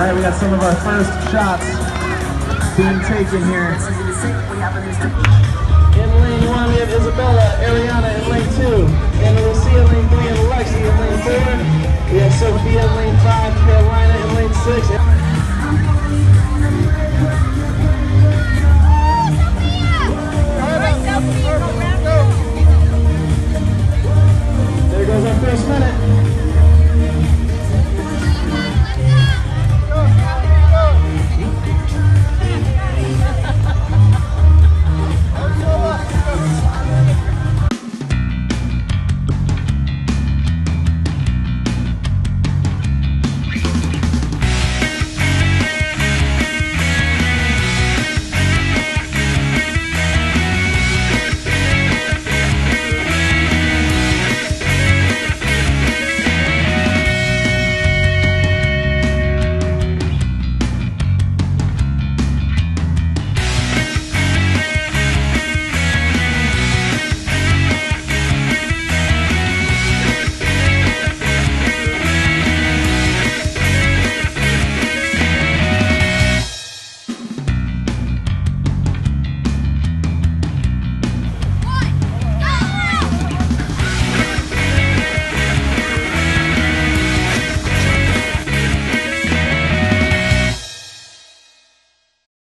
Alright, we got some of our first shots being taken here. In lane 1 we have Isabella, Ariana in lane 2, and Lucia in lane 3, and Lexi in lane 4. We have Sophia in lane 5, Carolina in lane 6. There goes our first minute.